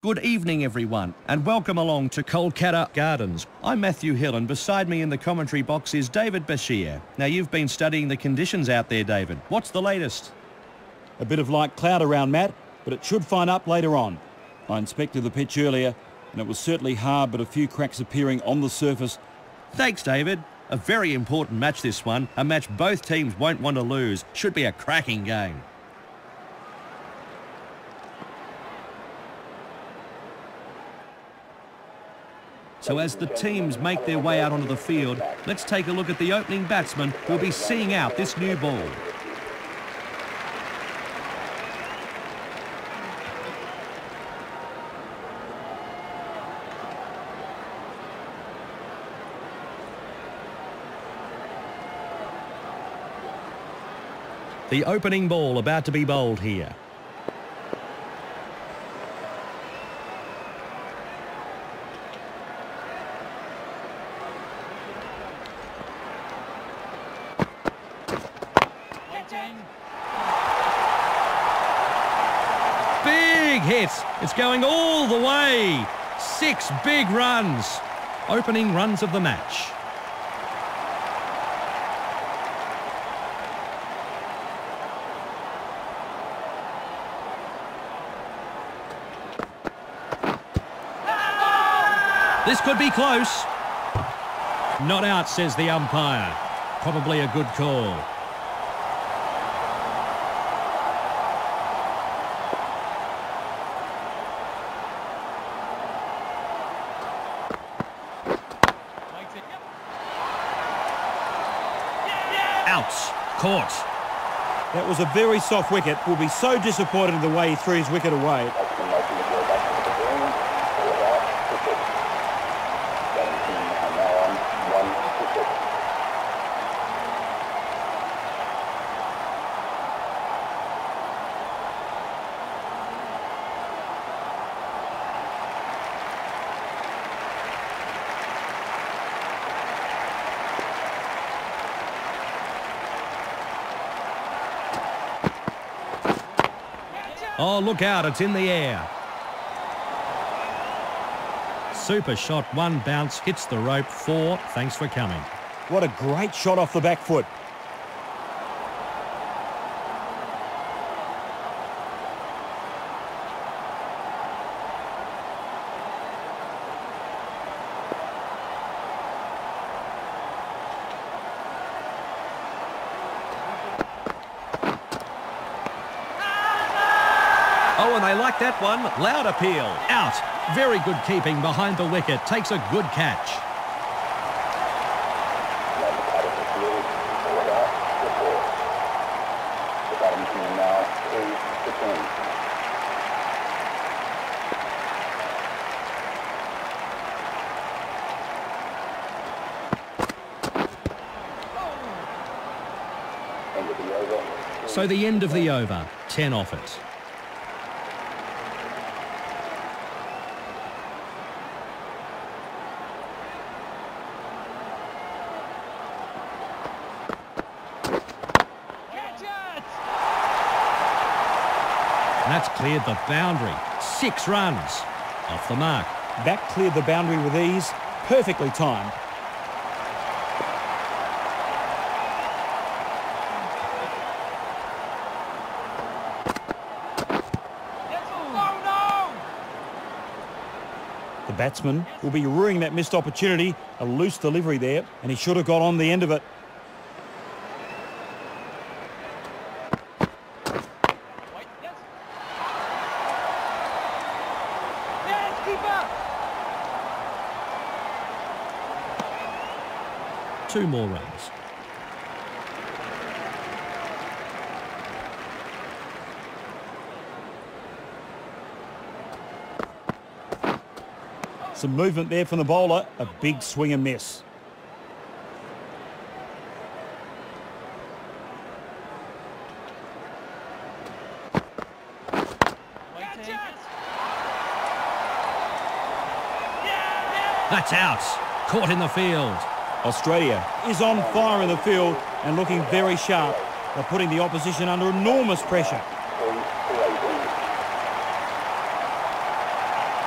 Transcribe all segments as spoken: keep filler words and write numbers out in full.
Good evening, everyone, and welcome along to Kolkata Gardens. I'm Matthew Hill, and beside me in the commentary box is David Bashir. Now, you've been studying the conditions out there, David. What's the latest? A bit of light cloud around, Matt, but it should fine up later on. I inspected the pitch earlier, and it was certainly hard, but a few cracks appearing on the surface. Thanks, David. A very important match, this one. A match both teams won't want to lose. Should be a cracking game. So as the teams make their way out onto the field, let's take a look at the opening batsman who'll be seeing out this new ball. The opening ball about to be bowled here. Big hit. It's going all the way. Six big runs. Opening runs of the match. This could be close. Not out, says the umpire. Probably a good call. Out. Caught. That was a very soft wicket. Will be so disappointed in the way he threw his wicket away. Oh, look out, it's in the air. Super shot, one bounce, hits the rope, four. Thanks for coming. What a great shot off the back foot. Oh, and they like that one. Loud appeal. Out. Very good keeping behind the wicket. Takes a good catch. So the end of the over. Ten off it. That's cleared the boundary. Six runs. Off the mark. That cleared the boundary with ease. Perfectly timed. The batsman will be ruining that missed opportunity. A loose delivery there, and he should have got on the end of it. Two more runs. Some movement there from the bowler. A big swing and miss. That's out. Caught in the field. Australia is on fire in the field and looking very sharp. They're putting the opposition under enormous pressure.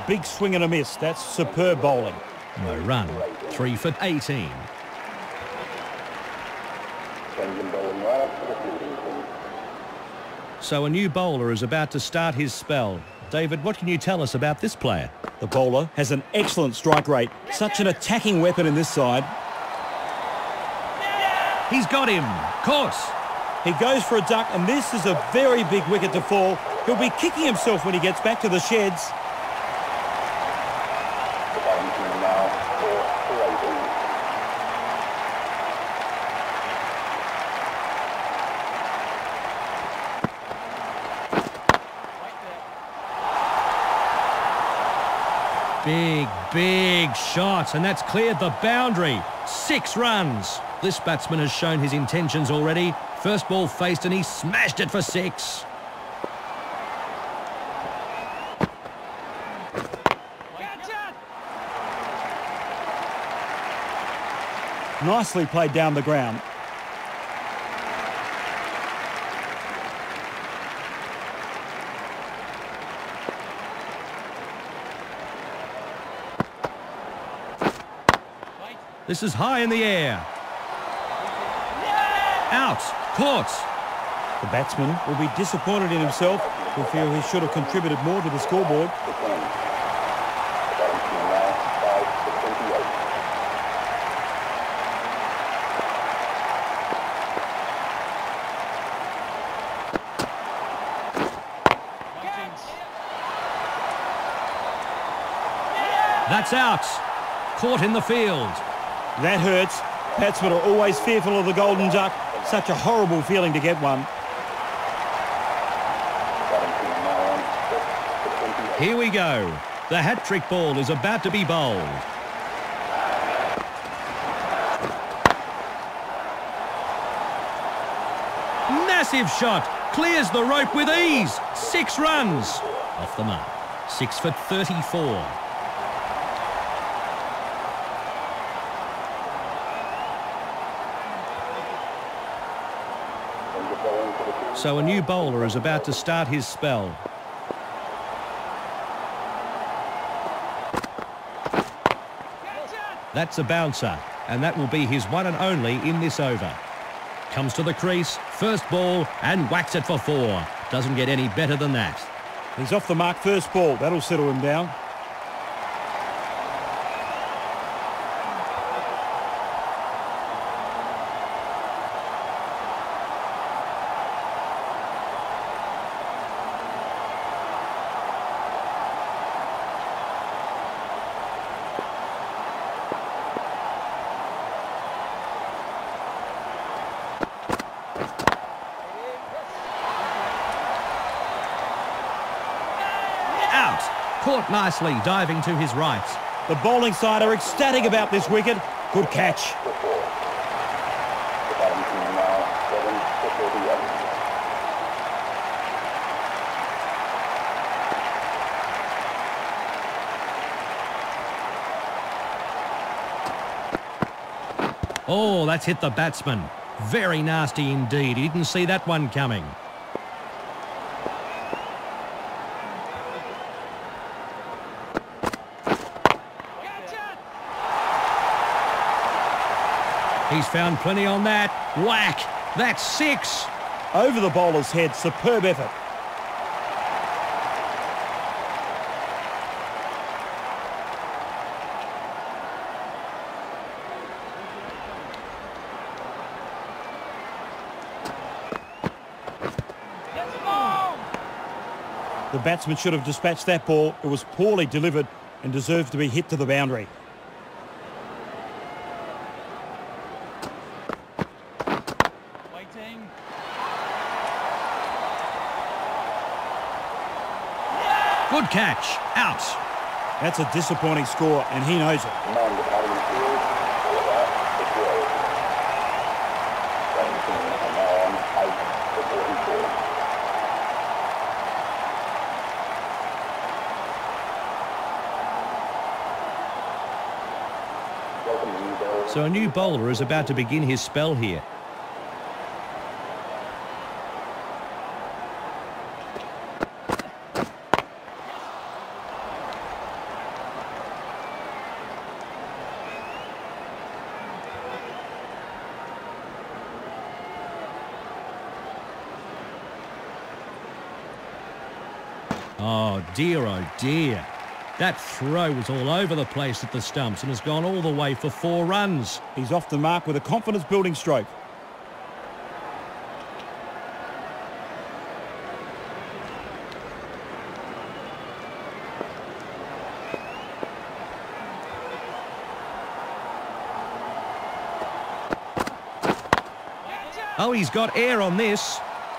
big swing and a miss. That's superb bowling. No run. Three for eighteen. So a new bowler is about to start his spell. David, what can you tell us about this player? The bowler has an excellent strike rate. Such an attacking weapon in this side. He's got him. Caught. He goes for a duck, and this is a very big wicket to fall. He'll be kicking himself when he gets back to the sheds. Big, big shot, and that's cleared the boundary. Six runs. This batsman has shown his intentions already. First ball faced and he smashed it for six. Nicely played down the ground. This is high in the air. Out. Caught. The batsman will be disappointed in himself. He'll feel he should have contributed more to the scoreboard. That's out. Caught in the field. That hurts. Batsmen are always fearful of the golden duck. Such a horrible feeling to get one. Here we go. The hat-trick ball is about to be bowled. Massive shot. Clears the rope with ease. Six runs. Off the mark. Six for thirty-four. So a new bowler is about to start his spell. That's a bouncer, and that will be his one and only in this over. Comes to the crease, first ball, and whacks it for four. Doesn't get any better than that. He's off the mark first ball. That'll settle him down. Caught nicely, diving to his right. The bowling side are ecstatic about this wicket. Good catch. Oh, that's hit the batsman. Very nasty indeed. He didn't see that one coming. He's found plenty on that. Whack! That's six. Over the bowler's head. Superb effort. The batsman should have dispatched that ball. It was poorly delivered and deserved to be hit to the boundary. Good catch. Out. That's a disappointing score, and he knows it. So a new bowler is about to begin his spell here. Oh, dear, oh, dear. That throw was all over the place at the stumps and has gone all the way for four runs. He's off the mark with a confidence-building stroke. Oh, he's got air on this.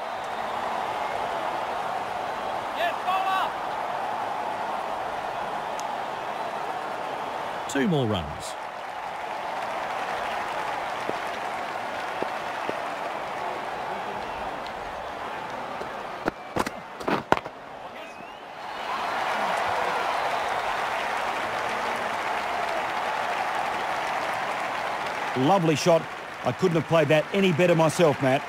Two more runs. Lovely shot. I couldn't have played that any better myself, Matt.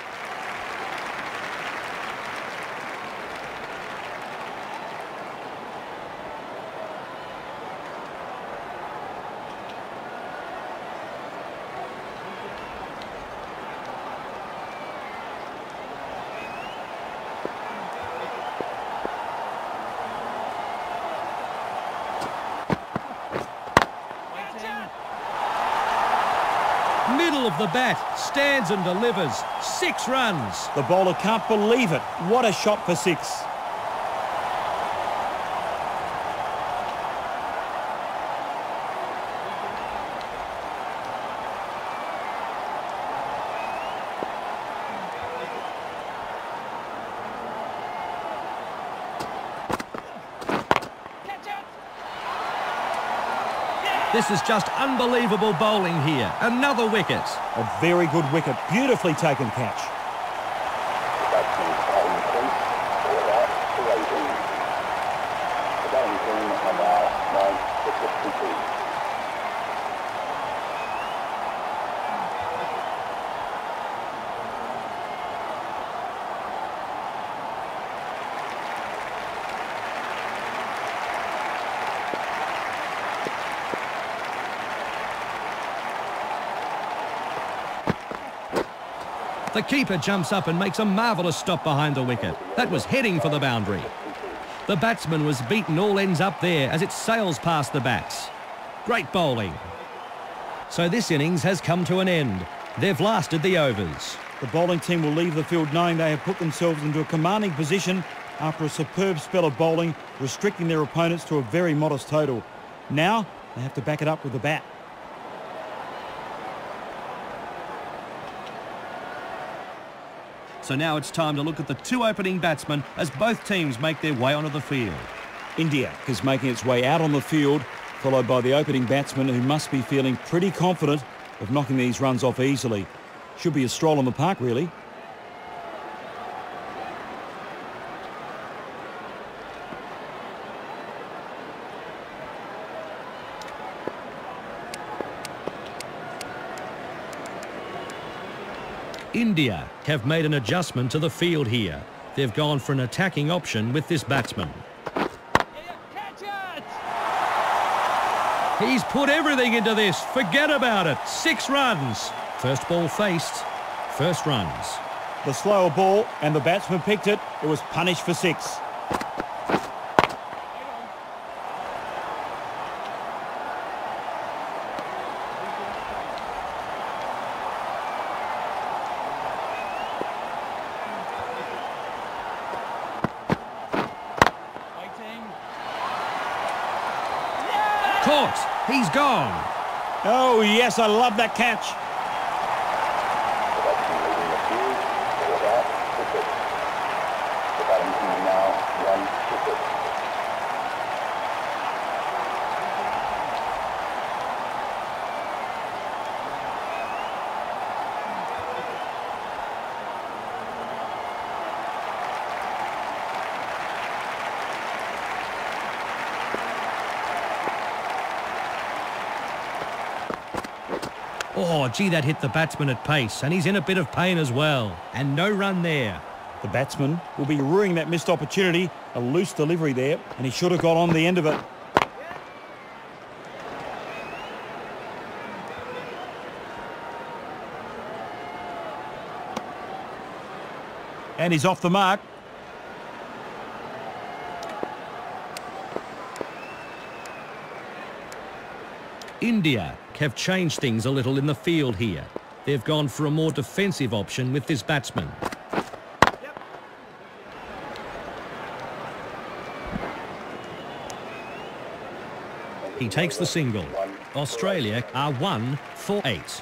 Middle of the bat, stands and delivers. Six runs. The bowler can't believe it. What a shot for six. This is just unbelievable bowling here. Another wicket. A very good wicket. Beautifully taken catch. The keeper jumps up and makes a marvellous stop behind the wicket. That was heading for the boundary. The batsman was beaten all ends up there as it sails past the bats. Great bowling. So this innings has come to an end. They've lasted the overs. The bowling team will leave the field knowing they have put themselves into a commanding position after a superb spell of bowling, restricting their opponents to a very modest total. Now they have to back it up with the bat. So now it's time to look at the two opening batsmen as both teams make their way onto the field. India is making its way out on the field, followed by the opening batsman who must be feeling pretty confident of knocking these runs off easily. Should be a stroll on the park, really. India have made an adjustment to the field here. They've gone for an attacking option with this batsman. He's put everything into this. Forget about it. Six runs. First ball faced. First runs. The slower ball and the batsman picked it. It was punished for six. Caught. He's gone. Oh, yes, I love that catch. Oh, gee, that hit the batsman at pace, and he's in a bit of pain as well. And no run there. The batsman will be ruining that missed opportunity. A loose delivery there, and he should have got on the end of it. And he's off the mark. India have changed things a little in the field here. They've gone for a more defensive option with this batsman. He takes the single. Australia are one for eight.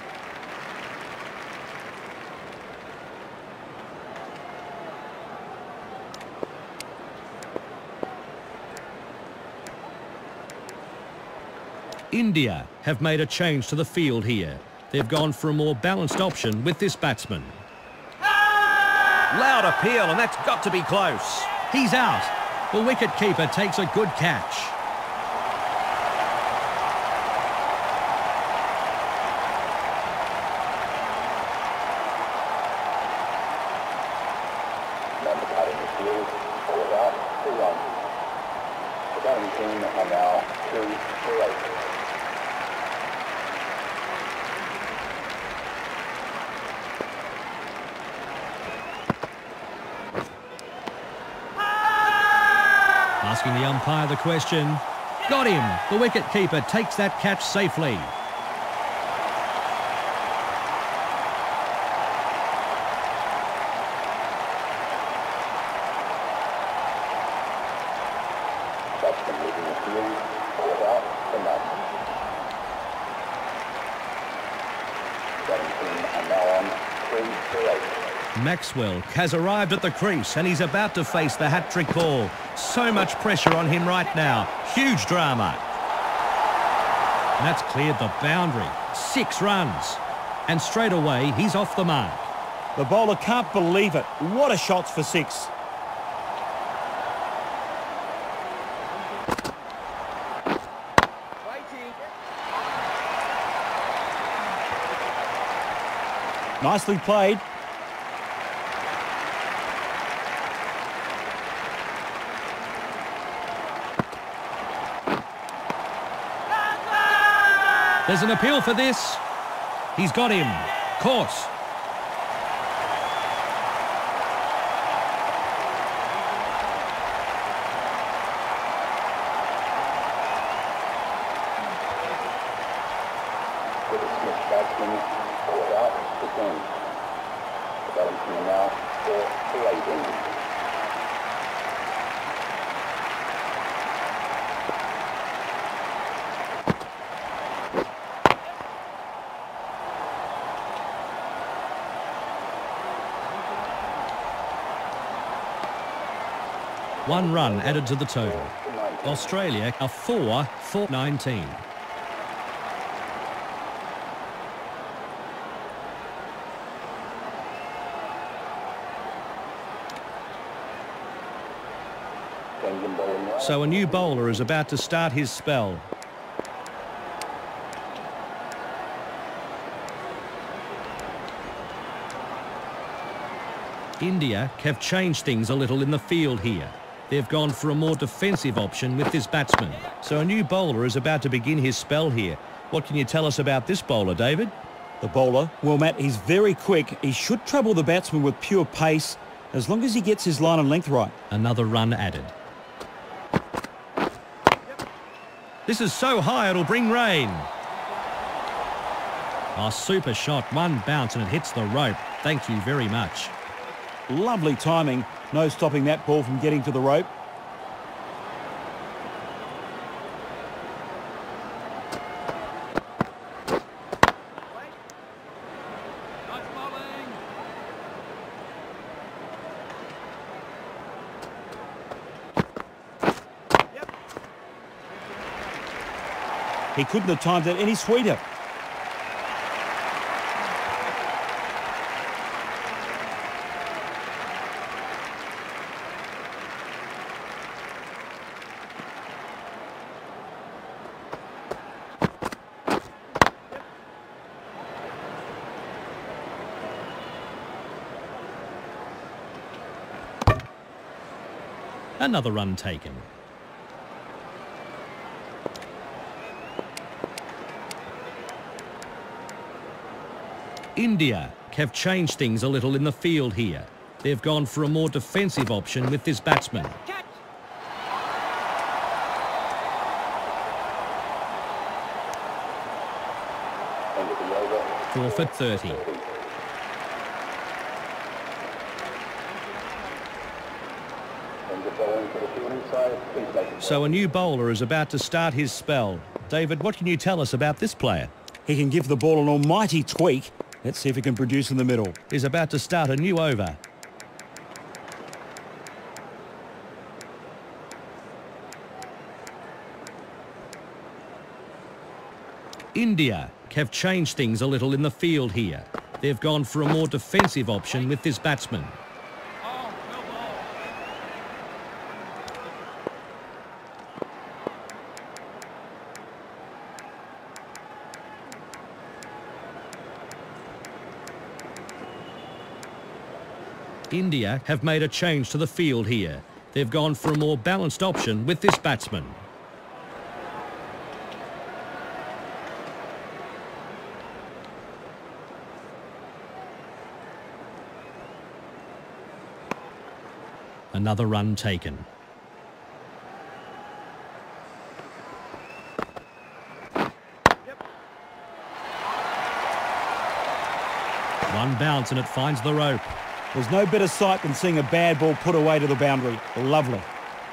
India have made a change to the field here. They've gone for a more balanced option with this batsman. Loud appeal, and that's got to be close. He's out. The wicket-keeper takes a good catch. Asking the umpire the question. Got him. The wicket-keeper takes that catch safely. Maxwell has arrived at the crease and he's about to face the hat-trick ball. So much pressure on him right now. Huge drama. And that's cleared the boundary. Six runs. And straight away, he's off the mark. The bowler can't believe it. What a shot for six. Nicely played. There's an appeal for this. He's got him. Caught. One run added to the total. Australia are four for nineteen. So a new bowler is about to start his spell. India have changed things a little in the field here. They've gone for a more defensive option with this batsman. So a new bowler is about to begin his spell here. What can you tell us about this bowler, David? The bowler, well, Matt, he's very quick. He should trouble the batsman with pure pace as long as he gets his line and length right. Another run added. This is so high it'll bring rain. Oh, super shot. One bounce and it hits the rope. Thank you very much. Lovely timing. No stopping that ball from getting to the rope. He couldn't have timed it any sweeter. Another run taken. India have changed things a little in the field here. They've gone for a more defensive option with this batsman. Forfeit thirty. So a new bowler is about to start his spell. David, what can you tell us about this player? He can give the ball an almighty tweak. Let's see if he can produce in the middle. He's about to start a new over. India have changed things a little in the field here. They've gone for a more defensive option with this batsman. India have made a change to the field here. They've gone for a more balanced option with this batsman. Another run taken. One bounce and it finds the rope. There's no better sight than seeing a bad ball put away to the boundary. Lovely.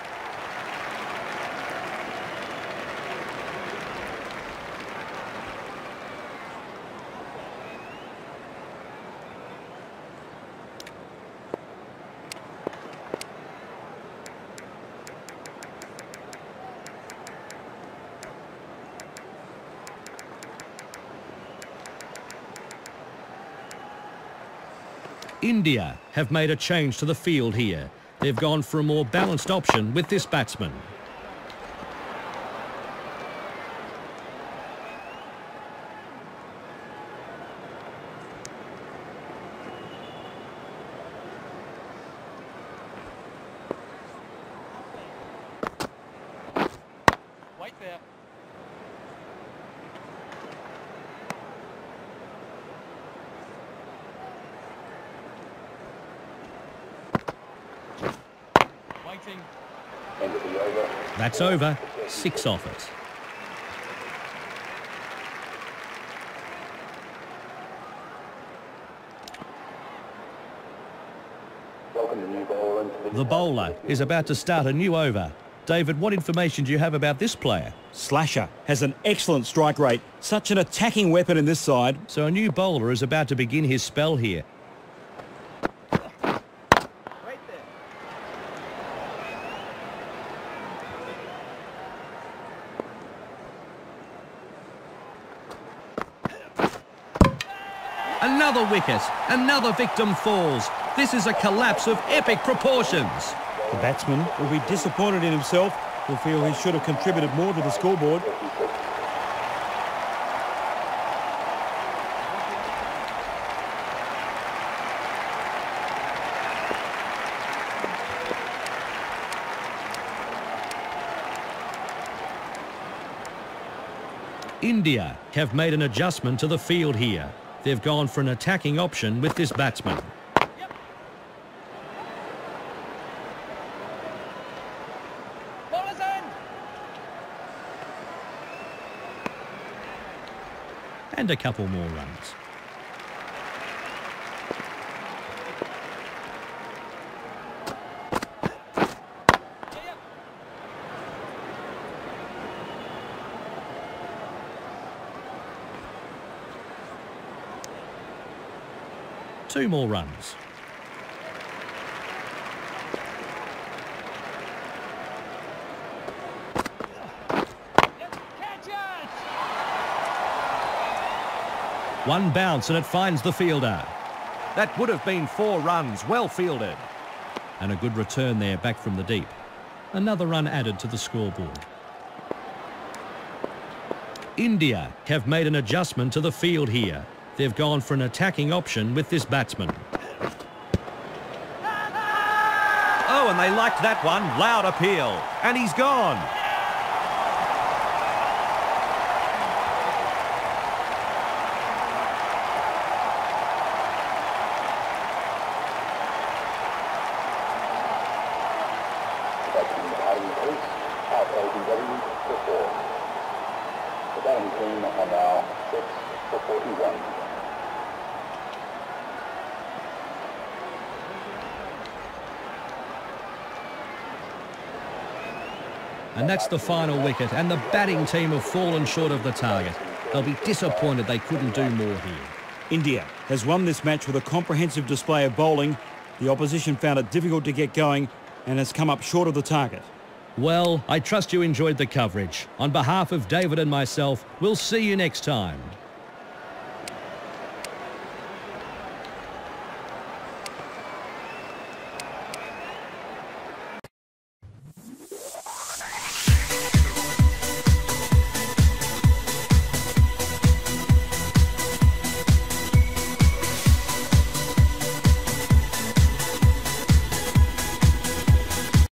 India have made a change to the field here. They've gone for a more balanced option with this batsman. Wait there. That's over. Six off it. The bowler is about to start a new over. David, what information do you have about this player? Slasher has an excellent strike rate. Such an attacking weapon in this side. So a new bowler is about to begin his spell here. Another wicket, another victim falls. This is a collapse of epic proportions. The batsman will be disappointed in himself. He'll feel he should have contributed more to the scoreboard. India have made an adjustment to the field here. They've gone for an attacking option with this batsman. Yep. And a couple more runs. Two more runs. One bounce and it finds the fielder. That would have been four runs, well fielded. And a good return there back from the deep. Another run added to the scoreboard. India have made an adjustment to the field here. They've gone for an attacking option with this batsman. Oh, and they liked that one. Loud appeal. And he's gone. The batting team are now six for forty-one. And that's the final wicket, and the batting team have fallen short of the target. They'll be disappointed they couldn't do more here. India has won this match with a comprehensive display of bowling. The opposition found it difficult to get going and has come up short of the target. Well, I trust you enjoyed the coverage. On behalf of David and myself, we'll see you next time.